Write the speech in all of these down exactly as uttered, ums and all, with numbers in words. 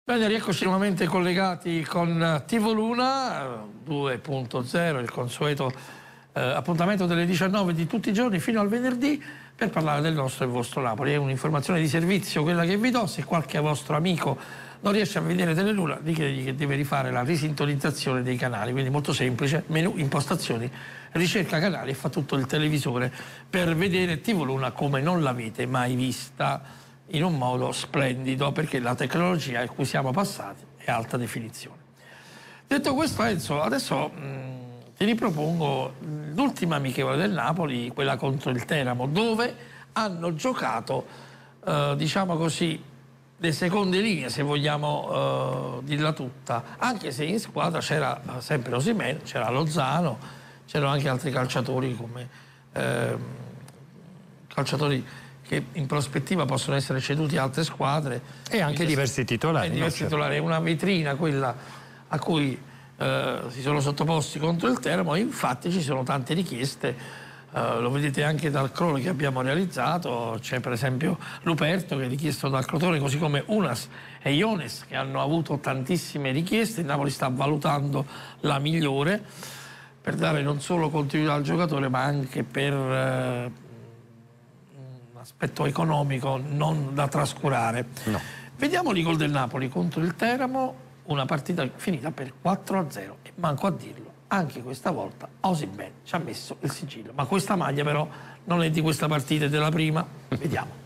Bene, rieccoci nuovamente collegati con T V Luna due punto zero, il consueto eh, appuntamento delle diciannove di tutti i giorni fino al venerdì per parlare del nostro e vostro Napoli. È un'informazione di servizio quella che vi do. Se qualche vostro amico non riesce a vedere Teleluna, ditegli che deve rifare la risintonizzazione dei canali, quindi molto semplice: menu, impostazioni, ricerca canali e fa tutto il televisore per vedere T V Luna come non l'avete mai vista, in un modo splendido, perché la tecnologia a cui siamo passati è alta definizione. Detto questo, Enzo, adesso mh, ti ripropongo l'ultima amichevole del Napoli, quella contro il Teramo, dove hanno giocato, eh, diciamo così, le seconde linee, se vogliamo eh, dirla tutta, anche se in squadra c'era sempre Osimhen, c'era Lozano, c'erano anche altri calciatori come eh, calciatori che in prospettiva possono essere ceduti a altre squadre. E anche diversi titolari. E diversi no? titolari. È una vetrina quella a cui eh, si sono sottoposti contro il Teramo, e infatti ci sono tante richieste, eh, lo vedete anche dal crawl che abbiamo realizzato. C'è per esempio Luperto che è richiesto dal Crotone, così come Unas e Iones, che hanno avuto tantissime richieste. Il Napoli sta valutando la migliore per dare non solo continuità al giocatore, ma anche per eh, aspetto economico non da trascurare. No. Vediamo i gol del Napoli contro il Teramo, una partita finita per quattro a zero, e manco a dirlo, anche questa volta Osimhen ci ha messo il sigillo. Ma questa maglia però non è di questa partita, è della prima. Vediamo.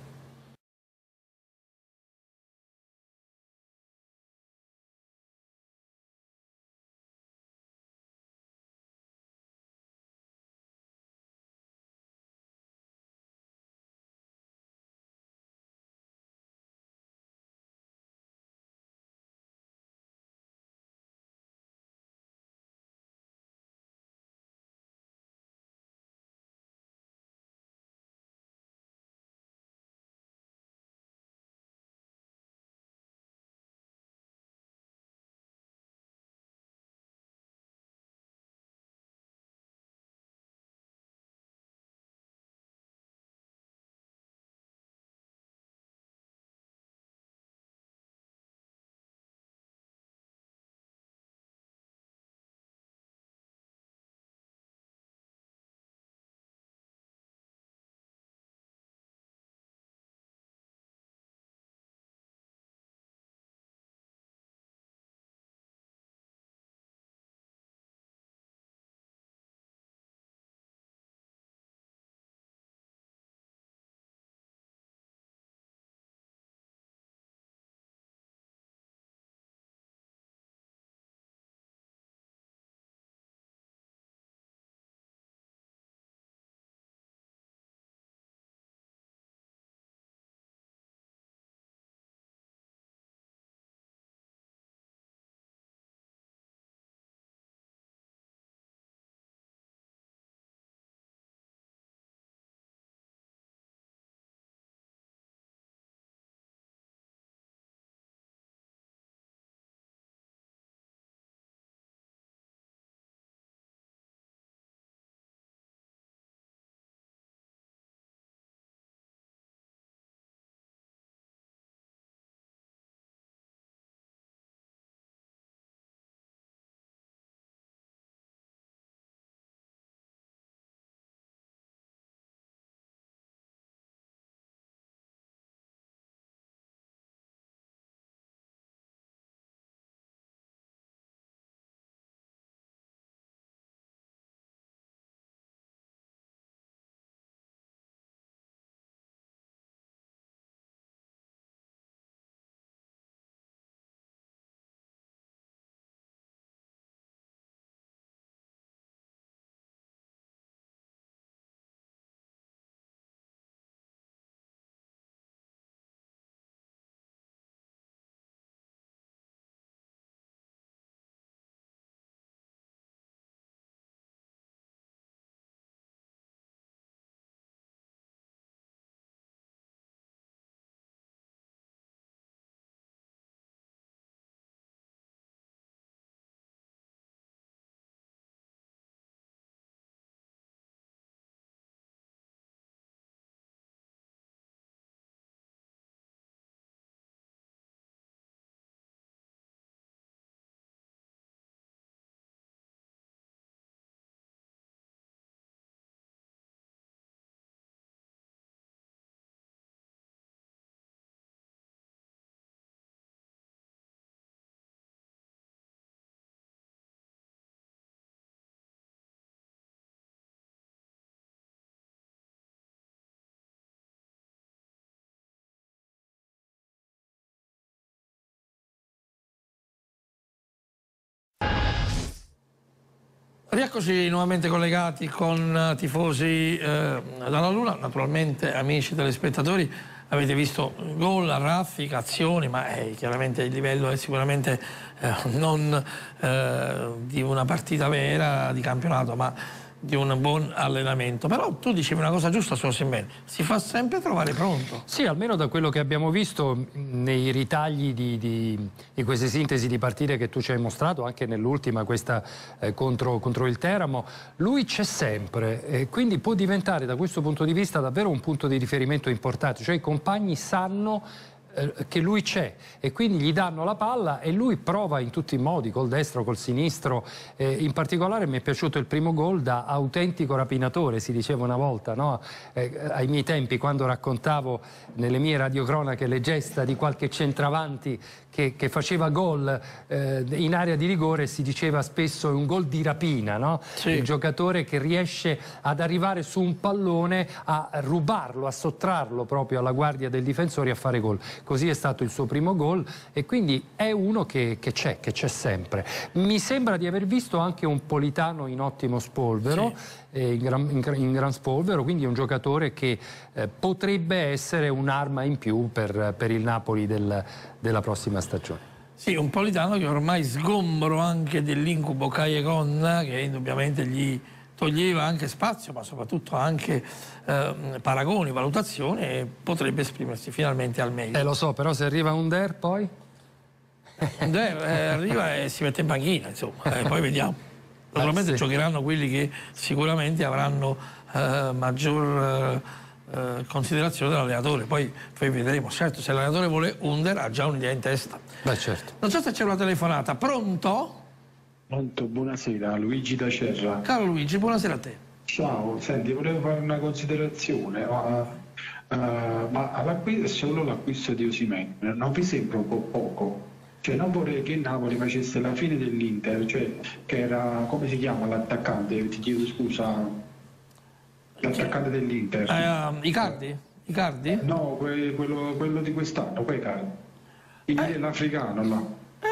Rieccoci nuovamente collegati con tifosi eh, dalla Luna, naturalmente amici telespettatori, avete visto gol, raffica, azioni, ma eh, chiaramente il livello è sicuramente eh, non eh, di una partita vera di campionato, ma di un buon allenamento. Però tu dicevi una cosa giusta su Osimhen, si fa sempre trovare pronto. Sì, almeno da quello che abbiamo visto nei ritagli di, di, di queste sintesi di partite che tu ci hai mostrato, anche nell'ultima, questa eh, contro, contro il Teramo, lui c'è sempre, e quindi può diventare da questo punto di vista davvero un punto di riferimento importante, cioè i compagni sanno che lui c'è e quindi gli danno la palla e lui prova in tutti i modi, col destro, col sinistro. Eh, in particolare mi è piaciuto il primo gol da autentico rapinatore, si diceva una volta, no? Eh, ai miei tempi, quando raccontavo nelle mie radiocronache le gesta di qualche centravanti che, che faceva gol eh, in area di rigore, si diceva spesso un gol di rapina, no? Sì. Il giocatore che riesce ad arrivare su un pallone, a rubarlo, a sottrarlo proprio alla guardia del difensore e a fare gol. Così è stato il suo primo gol e quindi è uno che c'è, che c'è sempre. Mi sembra di aver visto anche un Politano in ottimo spolvero, sì. eh, in, gran, in, in gran spolvero, quindi è un giocatore che eh, potrebbe essere un'arma in più per, per il Napoli del, della prossima stagione. Sì, un Politano che ormai sgombro anche dell'incubo Callejon, che indubbiamente gli toglieva anche spazio, ma soprattutto anche eh, paragoni, valutazioni, e potrebbe esprimersi finalmente al meglio. Eh, lo so, però se arriva Under poi? Under eh, arriva e si mette in panchina, insomma, eh, poi vediamo. Naturalmente eh, sì. Giocheranno quelli che sicuramente avranno eh, maggior eh, considerazione dell'allenatore, poi, poi vedremo. Certo, se l'allenatore vuole Under ha già un'idea in testa. Beh, certo. Non so se c'è una telefonata. Pronto? Pronto, buonasera, Luigi da Cerra. Caro Luigi, buonasera a te. Ciao, senti, volevo fare una considerazione, ma, uh, ma solo l'acquisto di Osimhen non vi sembra un po' poco? Cioè non vorrei che Napoli facesse la fine dell'Inter, cioè che era, come si chiama l'attaccante? Ti chiedo scusa, l'attaccante dell'Inter. Uh, Icardi? Icardi? No, que, quello, quello di quest'anno, quei Icardi. Eh. L'africano là.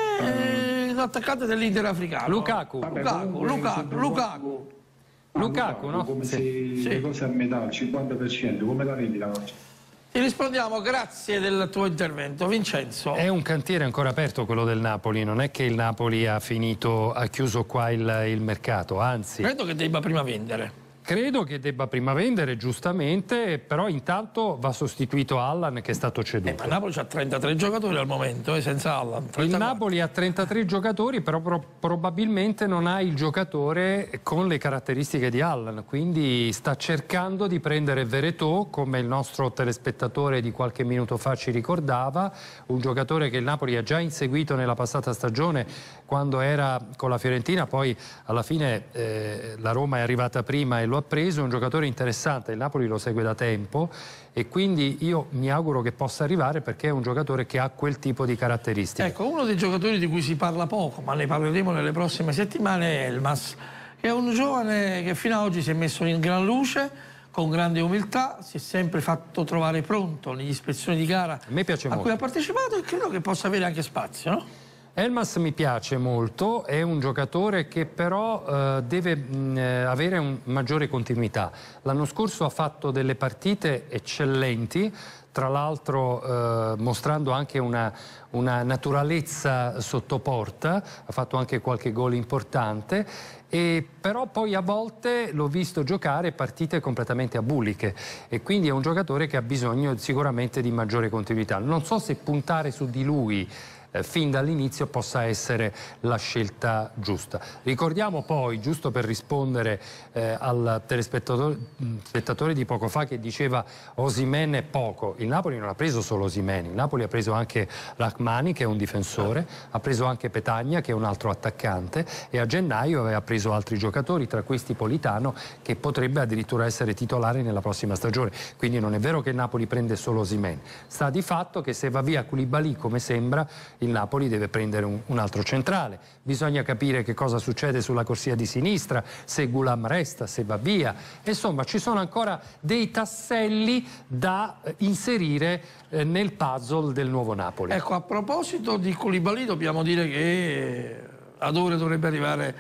Eh. L'attaccante dell'Inter africano. Lukaku. Vabbè, Lukaku, Lukaku, Lukaku. Ah, Lukaku, no? Come sì. se sì. le cose a metà, il cinquanta per cento, come la vedi la cosa? Ti rispondiamo, grazie del tuo intervento. Vincenzo. È un cantiere ancora aperto quello del Napoli, non è che il Napoli ha finito, ha chiuso qua il, il mercato, anzi. Credo che debba prima vendere. Credo che debba prima vendere, giustamente, però intanto va sostituito Allan che è stato ceduto. Eh, ma Napoli ha trentatré giocatori al momento, eh, senza Allan. Il Napoli ha trentatré giocatori, però pro probabilmente non ha il giocatore con le caratteristiche di Allan, quindi sta cercando di prendere Veretout, come il nostro telespettatore di qualche minuto fa ci ricordava, un giocatore che il Napoli ha già inseguito nella passata stagione quando era con la Fiorentina, poi alla fine eh, la Roma è arrivata prima e lo ha preso, un giocatore interessante, il Napoli lo segue da tempo e quindi io mi auguro che possa arrivare perché è un giocatore che ha quel tipo di caratteristiche. Ecco, uno dei giocatori di cui si parla poco, ma ne parleremo nelle prossime settimane, è Elmas, che è un giovane che fino ad oggi si è messo in gran luce, con grande umiltà, si è sempre fatto trovare pronto negli ispezioni di gara a, me piace a molto. cui ha partecipato e credo che possa avere anche spazio, no? Elmas mi piace molto, è un giocatore che però eh, deve mh, avere un maggiore continuità. L'anno scorso ha fatto delle partite eccellenti, tra l'altro eh, mostrando anche una, una naturalezza sotto porta, ha fatto anche qualche gol importante, e però poi a volte l'ho visto giocare partite completamente abuliche e quindi è un giocatore che ha bisogno sicuramente di maggiore continuità. Non so se puntare su di lui Eh, fin dall'inizio possa essere la scelta giusta. Ricordiamo poi, giusto per rispondere eh, al telespettatore spettatore di poco fa che diceva Osimhen è poco, il Napoli non ha preso solo Osimhen, il Napoli ha preso anche Rachmani che è un difensore, ha preso anche Petagna che è un altro attaccante e a gennaio aveva preso altri giocatori, tra questi Politano che potrebbe addirittura essere titolare nella prossima stagione, quindi non è vero che il Napoli prende solo Osimhen, sta di fatto che se va via Koulibaly come sembra il Napoli deve prendere un, un altro centrale, bisogna capire che cosa succede sulla corsia di sinistra, se Gulam resta, se va via, insomma ci sono ancora dei tasselli da eh, inserire eh, nel puzzle del nuovo Napoli. Ecco, a proposito di Koulibaly dobbiamo dire che ad ore dovrebbe arrivare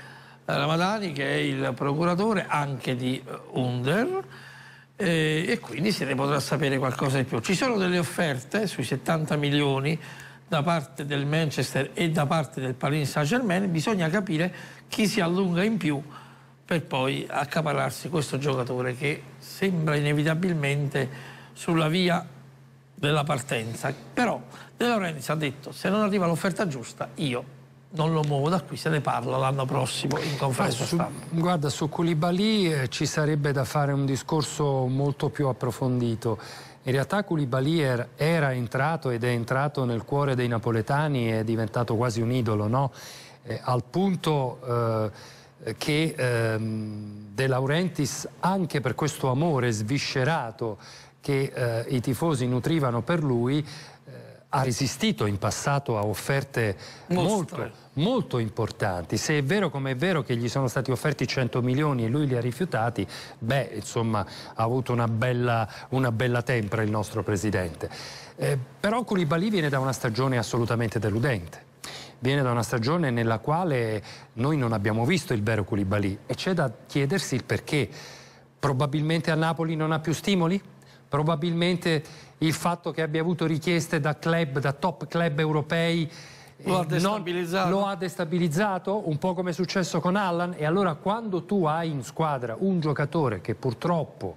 Ramadani, che è il procuratore anche di Under, eh, e quindi se ne potrà sapere qualcosa di più. Ci sono delle offerte sui settanta milioni da parte del Manchester e da parte del Paris Saint-Germain, bisogna capire chi si allunga in più per poi accaparrarsi questo giocatore che sembra inevitabilmente sulla via della partenza. Però De Laurentiis ha detto: se non arriva l'offerta giusta io non lo muovo da qui, se ne parla l'anno prossimo in conferenza su, stampa. Guarda, su Koulibaly eh, ci sarebbe da fare un discorso molto più approfondito. In realtà Koulibaly er, era entrato ed è entrato nel cuore dei napoletani, è diventato quasi un idolo, no? Eh, al punto eh, che ehm, De Laurentiis, anche per questo amore sviscerato che eh, i tifosi nutrivano per lui, ha resistito in passato a offerte molto, molto importanti. Se è vero come è vero che gli sono stati offerti cento milioni e lui li ha rifiutati, beh, insomma, ha avuto una bella, una bella tempra il nostro presidente. Eh, però Koulibaly viene da una stagione assolutamente deludente. Viene da una stagione nella quale noi non abbiamo visto il vero Koulibaly e c'è da chiedersi il perché. Probabilmente a Napoli non ha più stimoli? Probabilmente il fatto che abbia avuto richieste da club, da top club europei, lo ha destabilizzato. Non, lo ha destabilizzato, un po' come è successo con Allan. E allora quando tu hai in squadra un giocatore che purtroppo,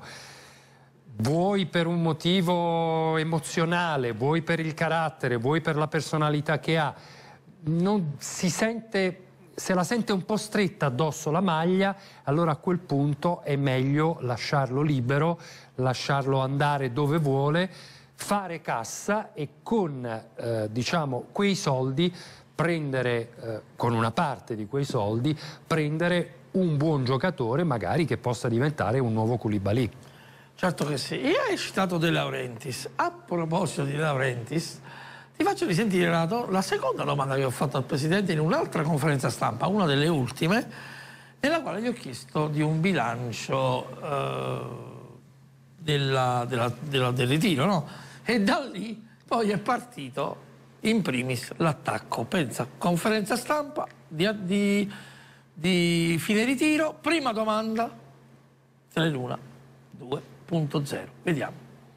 vuoi per un motivo emozionale, vuoi per il carattere, vuoi per la personalità che ha, non si sente, se la sente un po' stretta addosso la maglia, allora a quel punto è meglio lasciarlo libero, lasciarlo andare dove vuole, fare cassa e con eh, diciamo quei soldi prendere, eh, con una parte di quei soldi, prendere un buon giocatore magari che possa diventare un nuovo Koulibaly. Certo che sì. E hai citato De Laurentiis. A proposito di De Laurentiis, ti faccio risentire la, la seconda domanda che ho fatto al Presidente in un'altra conferenza stampa, una delle ultime, nella quale gli ho chiesto di un bilancio eh, della, della, della, del ritiro, no? E da lì poi è partito in primis l'attacco. Pensa, conferenza stampa di, di, di fine ritiro, prima domanda, Teleluna due punto zero. Vediamo.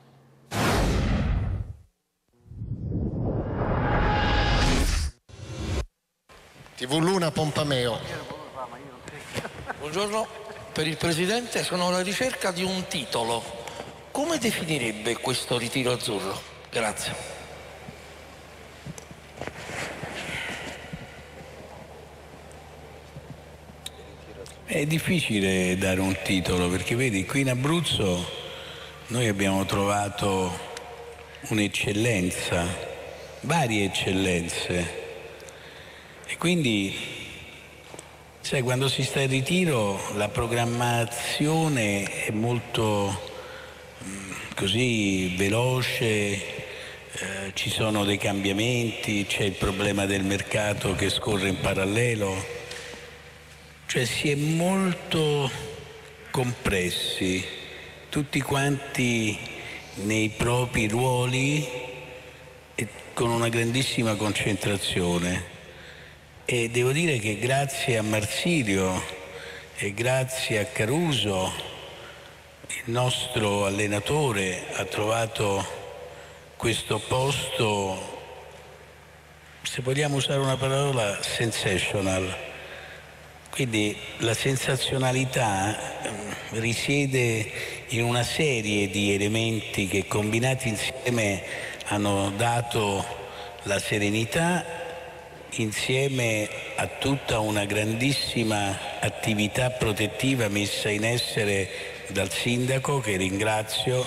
tivù Luna Pompameo. Buongiorno, per il Presidente sono alla ricerca di un titolo. Come definirebbe questo ritiro azzurro? Grazie. È difficile dare un titolo perché vedi, qui in Abruzzo noi abbiamo trovato un'eccellenza, varie eccellenze. E quindi, sai, quando si sta in ritiro la programmazione è molto mh, così veloce, eh, ci sono dei cambiamenti, c'è il problema del mercato che scorre in parallelo, cioè si è molto compressi, tutti quanti nei propri ruoli e con una grandissima concentrazione. E devo dire che grazie a Marsilio e grazie a Caruso il nostro allenatore ha trovato questo posto, se vogliamo usare una parola, sensational. Quindi la sensazionalità risiede in una serie di elementi che combinati insieme hanno dato la serenità, insieme a tutta una grandissima attività protettiva messa in essere dal sindaco, che ringrazio,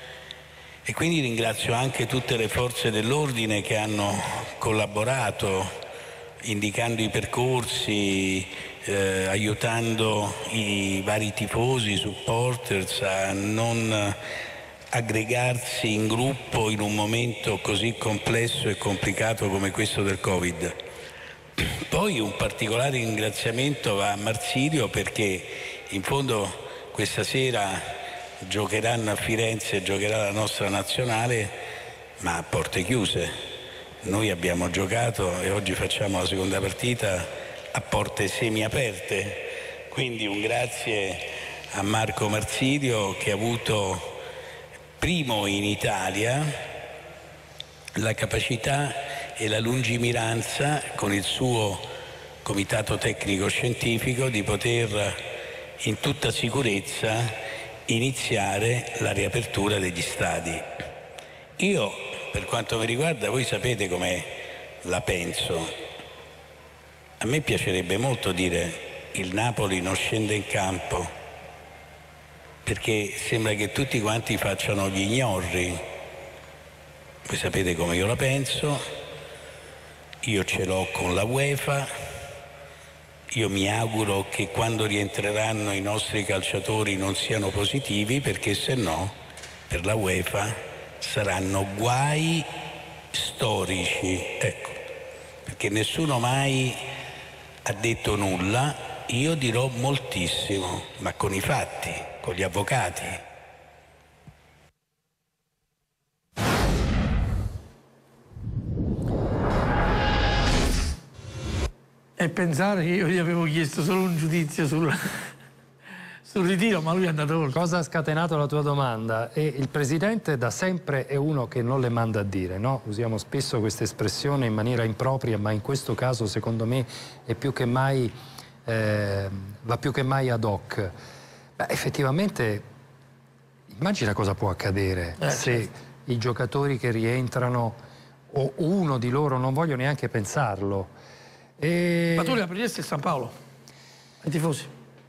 e quindi ringrazio anche tutte le forze dell'ordine che hanno collaborato indicando i percorsi, eh, aiutando i vari tifosi, i supporters a non aggregarsi in gruppo in un momento così complesso e complicato come questo del Covid. Poi un particolare ringraziamento va a Marsilio perché in fondo questa sera giocheranno a Firenze, giocherà la nostra nazionale, ma a porte chiuse. Noi abbiamo giocato e oggi facciamo la seconda partita a porte semiaperte, quindi un grazie a Marco Marsilio che ha avuto primo in Italia la capacità e la lungimiranza con il suo comitato tecnico scientifico di poter in tutta sicurezza iniziare la riapertura degli stadi. Io, per quanto mi riguarda, voi sapete come la penso. A me piacerebbe molto dire il Napoli non scende in campo, perché sembra che tutti quanti facciano gli ignorri. Voi sapete come io la penso, io ce l'ho con la UEFA, io mi auguro che quando rientreranno i nostri calciatori non siano positivi, perché se no per la UEFA saranno guai storici, ecco, perché nessuno mai ha detto nulla, io dirò moltissimo, ma con i fatti, con gli avvocati. E pensare che io gli avevo chiesto solo un giudizio sul, sul ritiro, ma lui è andato oltre. Cosa ha scatenato la tua domanda? E il Presidente da sempre è uno che non le manda a dire, no? Usiamo spesso questa espressione in maniera impropria, ma in questo caso secondo me è più che mai, eh, va più che mai ad hoc. Beh, effettivamente immagina cosa può accadere eh, se certo. i giocatori che rientrano o uno di loro, non voglio neanche pensarlo. E... Ma tu li apriresti a San Paolo? Ai tifosi?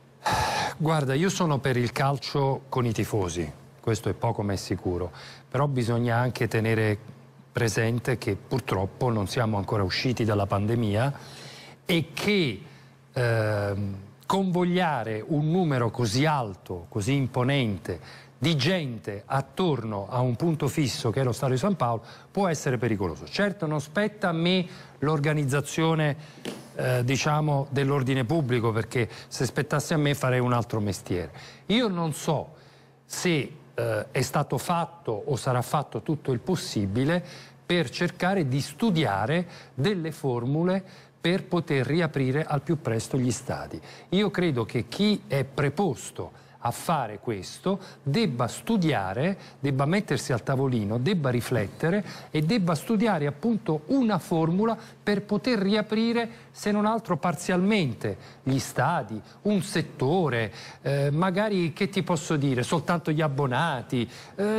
Guarda, io sono per il calcio con i tifosi, questo è poco ma è sicuro, però bisogna anche tenere presente che purtroppo non siamo ancora usciti dalla pandemia e che eh, convogliare un numero così alto, così imponente di gente attorno a un punto fisso che è lo Stadio di San Paolo può essere pericoloso. Certo non spetta a me l'organizzazione eh, diciamo dell'ordine pubblico, perché se spettasse a me farei un altro mestiere. Io non so se eh, è stato fatto o sarà fatto tutto il possibile per cercare di studiare delle formule per poter riaprire al più presto gli stadi. Io credo che chi è preposto a fare questo debba studiare, debba mettersi al tavolino, debba riflettere e debba studiare appunto una formula per poter riaprire, se non altro parzialmente, gli stadi, un settore, eh, magari, che ti posso dire, soltanto gli abbonati. Eh,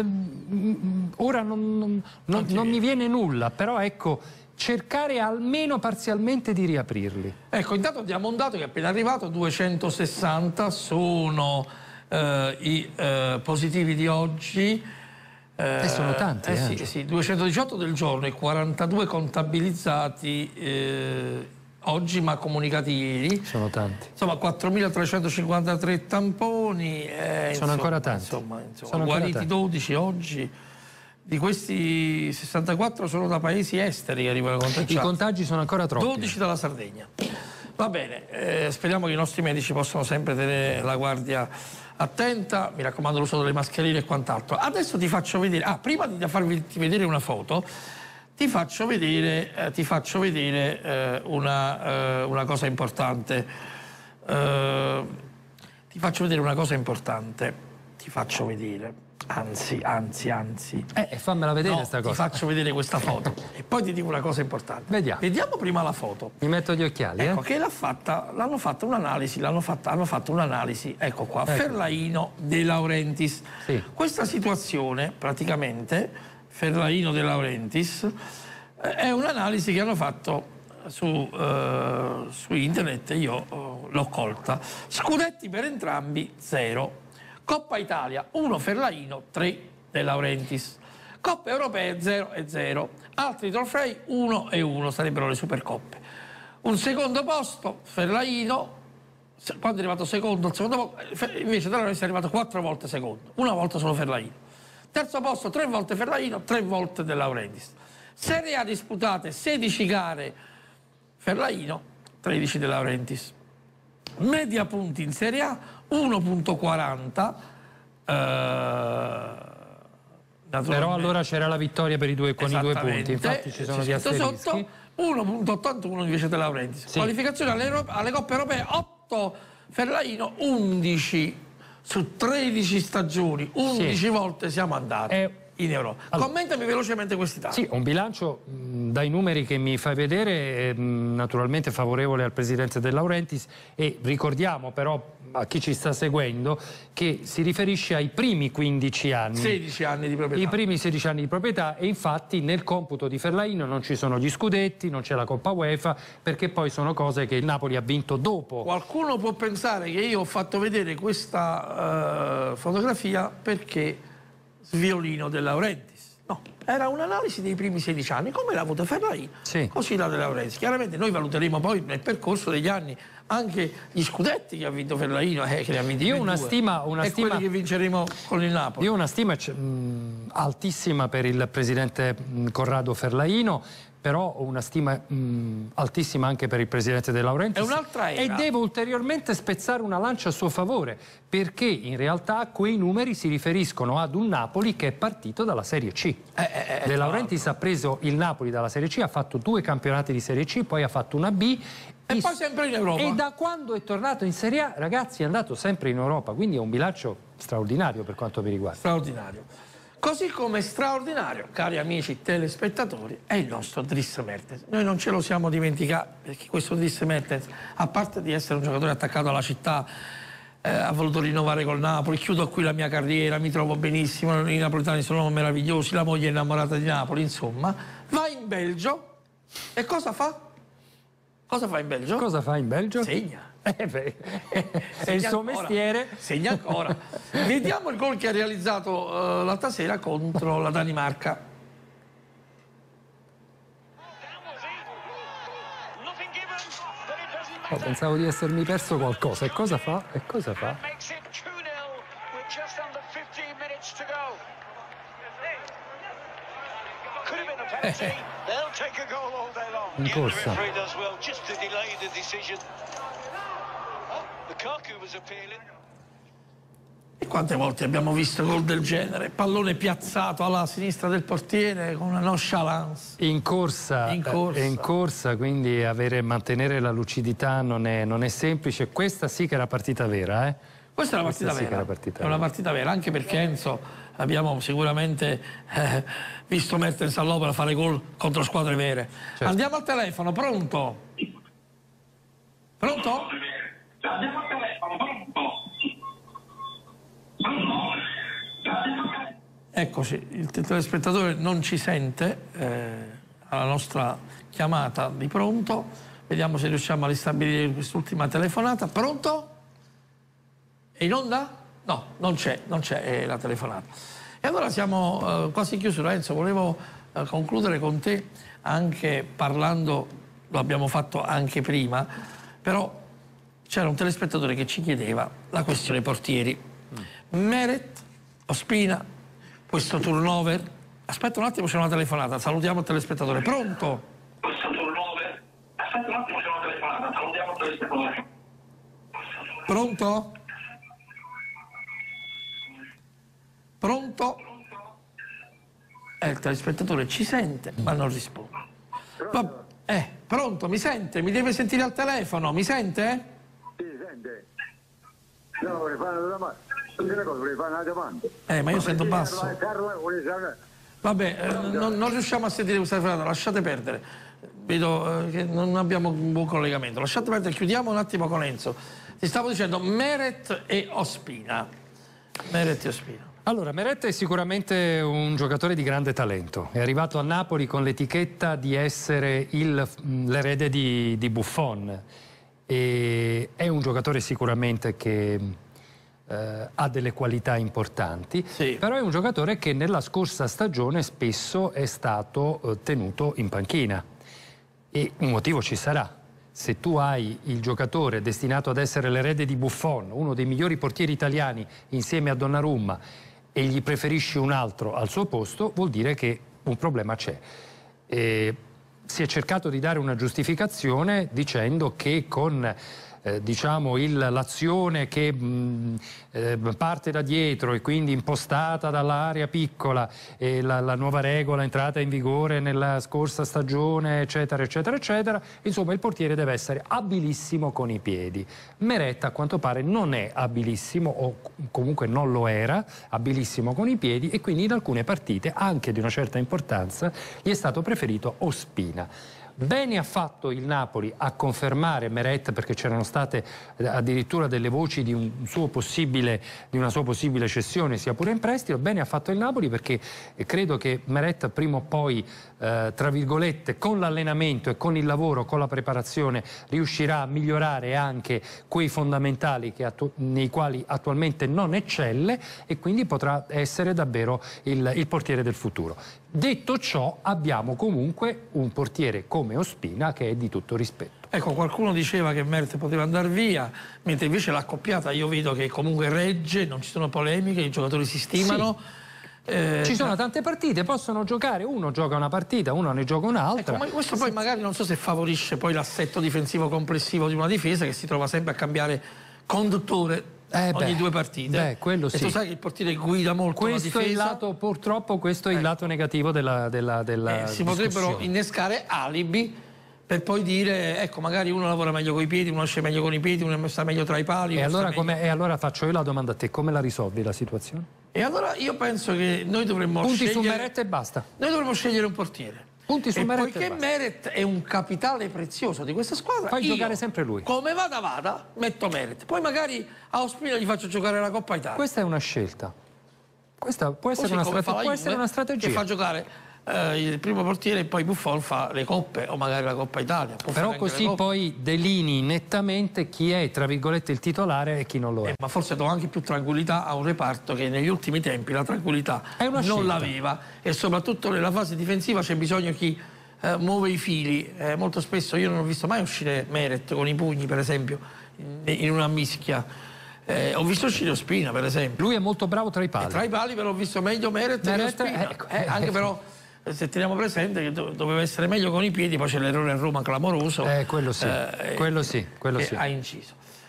ora non, non, non, non mi viene nulla, però ecco, cercare almeno parzialmente di riaprirli. Ecco, intanto diamo un dato che è appena arrivato, duecentosessanta sono eh, i eh, positivi di oggi. Eh, eh, sono tanti, eh, eh. sì, sì, duecentodiciotto del giorno e quarantadue contabilizzati eh, oggi, ma comunicati ieri. Sono tanti. Insomma, quattromilatrecentocinquantatré tamponi. Eh, sono insomma, ancora tanti. Insomma, insomma, sono guariti tanti. dodici oggi. Di questi sessantaquattro sono da paesi esteri che arrivano contagiati. I contagi sono ancora troppi. dodici dalla Sardegna. Va bene, eh, speriamo che i nostri medici possano sempre tenere la guardia attenta, mi raccomando l'uso delle mascherine e quant'altro. Adesso ti faccio vedere, ah, prima di farvi vedere una foto, ti faccio vedere, eh, ti faccio vedere eh, una, eh, una cosa importante. Eh, ti faccio vedere una cosa importante, ti faccio vedere. Anzi, anzi, anzi. Eh, fammela vedere no, questa cosa. Ti faccio vedere questa foto e poi ti dico una cosa importante. Vediamo. Vediamo prima la foto. Mi metto gli occhiali, ecco, eh? che l'ha fatta, l'hanno fatta un'analisi, l'hanno fatta, hanno fatto un'analisi, ecco qua, ecco. Ferlaino De Laurentiis. Sì. Questa situazione, praticamente, Ferlaino De Laurentiis, eh, è un'analisi che hanno fatto su, eh, su internet, io eh, l'ho colta. Scudetti per entrambi, zero. Coppa Italia, uno Ferlaino, tre De Laurentiis. Coppe europee, zero e zero. Altri trofei, uno e uno, sarebbero le Supercoppe. Un secondo posto, Ferlaino, quando è arrivato secondo, il secondo posto, invece De Laurentiis è arrivato quattro volte secondo, una volta solo Ferlaino. Terzo posto, tre volte Ferlaino, tre volte De Laurentiis. Serie A disputate, sedici gare Ferlaino, tredici De Laurentiis. Media punti in Serie A, uno virgola quaranta. Eh, Però allora c'era la vittoria per i due, con i due punti, infatti ci sono gli asterischi. Sotto, uno virgola ottantuno invece De Laurentiis. Sì. Qualificazione alle, alle Coppe Europee, otto Fellaino undici su tredici stagioni, undici sì. volte siamo andati è... in Europa. Allora, commentami velocemente questi dati. Sì, un bilancio mh, dai numeri che mi fai vedere, mh, naturalmente favorevole al presidente De Laurentiis, e ricordiamo però a chi ci sta seguendo che si riferisce ai primi quindici anni. sedici anni di proprietà. I primi sedici anni di proprietà, e infatti nel computo di Fellaino non ci sono gli scudetti, non c'è la Coppa UEFA, perché poi sono cose che il Napoli ha vinto dopo. Qualcuno può pensare che io ho fatto vedere questa uh, fotografia perché Sviolino De Laurentiis. No, era un'analisi dei primi sedici anni, come l'ha avuto Fellaino, sì. così la De Laurentiis. Chiaramente noi valuteremo poi nel percorso degli anni anche gli scudetti che ha vinto Fellaino, eh, che ne ha vinti io una stima, una e stima, quelli che vinceremo con il Napoli. Io ho una stima mh, altissima per il presidente mh, Corrado Fellaino, però ho una stima mh, altissima anche per il presidente De Laurentiis. È un'altra era. E devo ulteriormente spezzare una lancia a suo favore, perché in realtà quei numeri si riferiscono ad un Napoli che è partito dalla Serie C. Eh, eh, De Laurentiis ha preso il Napoli dalla Serie C, ha fatto due campionati di Serie C, poi ha fatto una B. E poi sempre in Europa. E da quando è tornato in Serie A, ragazzi, è andato sempre in Europa, quindi è un bilancio straordinario per quanto mi riguarda. Straordinario. Così come straordinario, cari amici telespettatori, è il nostro Dries Mertens. Noi non ce lo siamo dimenticati, perché questo Dries Mertens, a parte di essere un giocatore attaccato alla città, eh, ha voluto rinnovare col Napoli, chiudo qui la mia carriera, mi trovo benissimo, i napoletani sono meravigliosi, la moglie è innamorata di Napoli, insomma, va in Belgio e cosa fa? Cosa fa in Belgio? Cosa fa in Belgio? Segna. Eh beh, è il suo ancora. mestiere. Segna ancora. Vediamo il gol che ha realizzato uh, l'altra sera contro la Danimarca. Oh, pensavo di essermi perso qualcosa. E cosa fa? E cosa fa? Eh. In corsa. E quante volte abbiamo visto gol del genere? Pallone piazzato alla sinistra del portiere con una nonchalance. In corsa, in corsa, in corsa quindi avere, mantenere la lucidità non è, non è semplice. Questa sì che è la partita vera, eh? Questa è una partita Questa vera, sì che è, la partita è una partita vera, anche perché Enzo abbiamo sicuramente eh, visto Mertens all'opera fare gol contro squadre vere. Certo. Andiamo al telefono, pronto? Pronto? Andiamo al telefono, pronto? Eccoci, il telespettatore non ci sente eh, alla nostra chiamata di pronto. Vediamo se riusciamo a ristabilire quest'ultima telefonata. Pronto? È in onda? No, non c'è, non c'è la telefonata. E allora siamo eh, quasi chiusi. Lorenzo, volevo eh, concludere con te anche parlando, lo abbiamo fatto anche prima, però c'era un telespettatore che ci chiedeva la questione portieri. Mm. Meret, Ospina, questo turnover. Aspetta un attimo, c'è una telefonata, salutiamo il telespettatore. Pronto? Questo turnover. Aspetta un attimo, c'è una telefonata, salutiamo il telespettatore. Pronto? Pronto? Eh, il telespettatore ci sente, ma non risponde. Va, eh, pronto, mi sente? Mi deve sentire al telefono, mi sente? Sì, sente. No, vorrei fare una domanda. Una cosa, vorrei fare una domanda. Eh, ma io sento basso. Vabbè, eh, non, non riusciamo a sentire questa telefonata, lasciate perdere. Vedo eh, che non abbiamo un buon collegamento. Lasciate perdere, chiudiamo un attimo con Enzo. Ti stavo dicendo Meret e Ospina. Meret e Ospina. Allora, Meret è sicuramente un giocatore di grande talento. È arrivato a Napoli con l'etichetta di essere l'erede di, di Buffon. E è un giocatore sicuramente che eh, ha delle qualità importanti, sì. Però è un giocatore che nella scorsa stagione spesso è stato eh, tenuto in panchina. E un motivo ci sarà. Se tu hai il giocatore destinato ad essere l'erede di Buffon, uno dei migliori portieri italiani insieme a Donnarumma, e gli preferisci un altro al suo posto, vuol dire che un problema c'è. Si è cercato di dare una giustificazione dicendo che con eh, diciamo l'azione che mh, eh, parte da dietro e quindi impostata dall'area piccola, e la, la nuova regola entrata in vigore nella scorsa stagione, eccetera eccetera eccetera, insomma il portiere deve essere abilissimo con i piedi. Meret a quanto pare non è abilissimo, o comunque non lo era abilissimo con i piedi, e quindi in alcune partite anche di una certa importanza gli è stato preferito Ospina. Bene ha fatto il Napoli a confermare Meret, perché c'erano state addirittura delle voci di, un suo possibile, di una sua possibile cessione, sia pure in prestito. Bene ha fatto il Napoli, perché credo che Meret prima o poi, eh, tra virgolette, con l'allenamento e con il lavoro, con la preparazione, riuscirà a migliorare anche quei fondamentali che nei quali attualmente non eccelle, e quindi potrà essere davvero il, il portiere del futuro. Detto ciò, abbiamo comunque un portiere come Ospina che è di tutto rispetto. Ecco, qualcuno diceva che Meret poteva andare via, mentre invece l'accoppiata io vedo che comunque regge, non ci sono polemiche, i giocatori si stimano. Sì. Eh, ci sono tante partite, possono giocare, uno gioca una partita, uno ne gioca un'altra. Ecco, ma questo poi magari non so se favorisce poi l'assetto difensivo complessivo di una difesa che si trova sempre a cambiare conduttore Eh ogni beh, due partite. Beh, quello sì. E tu sai che il portiere guida molto questo la difesa. È il lato, purtroppo questo è il ecco. lato negativo della, della, della eh, si potrebbero innescare alibi per poi dire, ecco, magari uno lavora meglio con i piedi, uno esce meglio con i piedi, uno sta meglio tra i pali. E allora, come, e allora faccio io la domanda a te, come la risolvi la situazione? E allora io penso che noi dovremmo Punti scegliere... su Meret e basta. Noi dovremmo scegliere un portiere. Punti su e Meret poiché e basta. Meret è un capitale prezioso di questa squadra, fai io, giocare sempre lui. Come vada vada, metto Meret. Poi magari a Ospina gli faccio giocare la Coppa Italia. Questa è una scelta. Questa può essere, una, come strate può essere una strategia. Che fa giocare eh, il primo portiere e poi Buffon fa le coppe o magari la Coppa Italia. Può Però così poi delinei nettamente chi è, tra virgolette, il titolare e chi non lo è. Eh, ma forse do anche più tranquillità a un reparto che negli ultimi tempi la tranquillità non l'aveva, e soprattutto nella fase difensiva c'è bisogno chi eh, muove i fili. Eh, molto spesso io non ho visto mai uscire Meret con i pugni, per esempio, in, in una mischia. Eh, ho visto uscire Ospina, per esempio. Lui è molto bravo tra i pali. E tra i pali però ho visto meglio Meret, Meret che Ospina. ecco. eh, anche però, se teniamo presente che do doveva essere meglio con i piedi, poi c'è l'errore a Roma clamoroso. Eh, quello sì, eh, quello sì, quello che sì. ha inciso.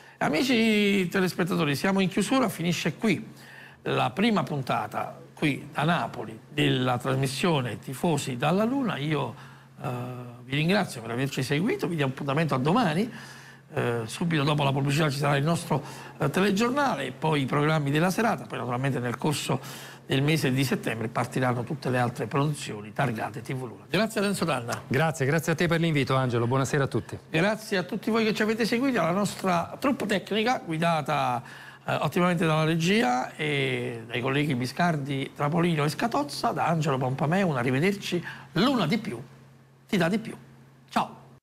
Amici telespettatori, siamo in chiusura, finisce qui la prima puntata qui da Napoli della trasmissione Tifosi dalla Luna. Io eh, vi ringrazio per averci seguito, vi do appuntamento a domani. Eh, subito dopo la pubblicità ci sarà il nostro eh, telegiornale e poi i programmi della serata. Poi naturalmente nel corso del mese di settembre partiranno tutte le altre produzioni targate T V Luna. Grazie a Renzo Danna. Grazie, grazie a te per l'invito, Angelo. Buonasera a tutti. Grazie a tutti voi che ci avete seguito, alla nostra troupe tecnica guidata eh, ottimamente dalla regia e dai colleghi Biscardi, Trapolino e Scatozza, da Angelo Pompameo. Un arrivederci. L'una di più ti dà di più.